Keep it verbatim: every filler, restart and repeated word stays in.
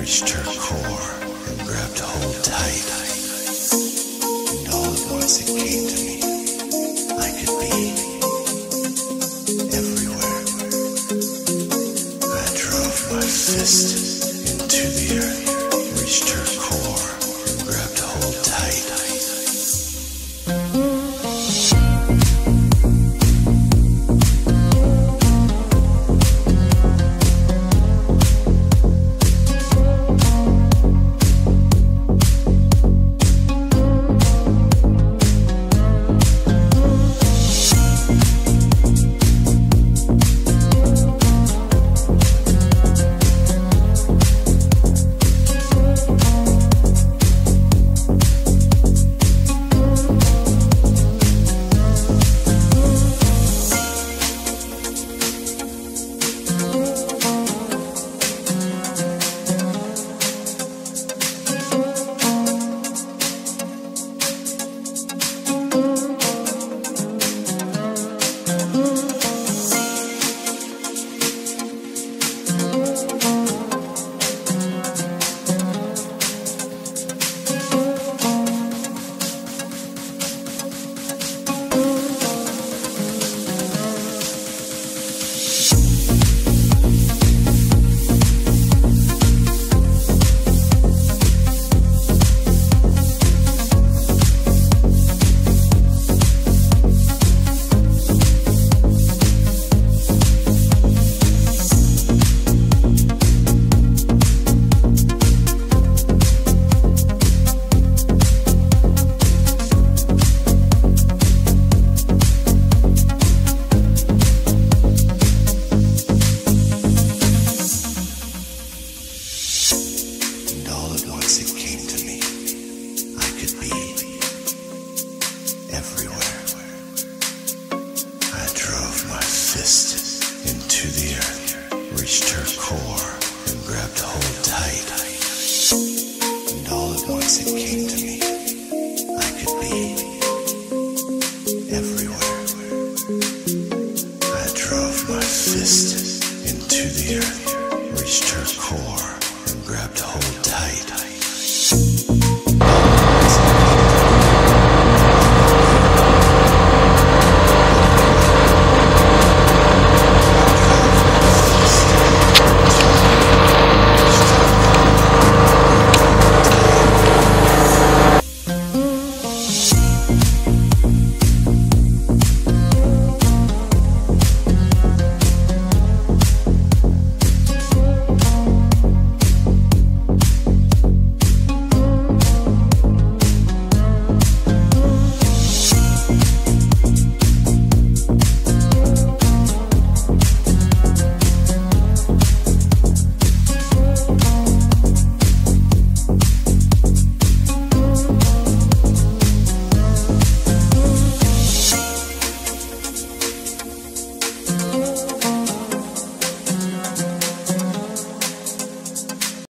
reached her core and grabbed hold tight. And all at once it came to me, I could be everywhere. I drove my fist into the earth, reached her core and grabbed hold tight. It came to me, I could be everywhere. I drove my fist into the earth, reached her core and grabbed hold tight. And all at once it came to me.